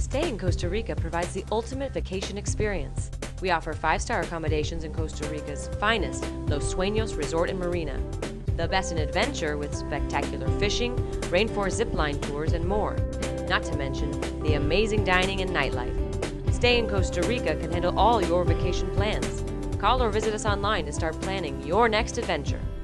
Stay in Costa Rica provides the ultimate vacation experience. We offer 5-star accommodations in Costa Rica's finest Los Sueños Resort and Marina. The best in adventure with spectacular fishing, rainforest zipline tours, and more. Not to mention the amazing dining and nightlife. Stay in Costa Rica can handle all your vacation plans. Call or visit us online to start planning your next adventure.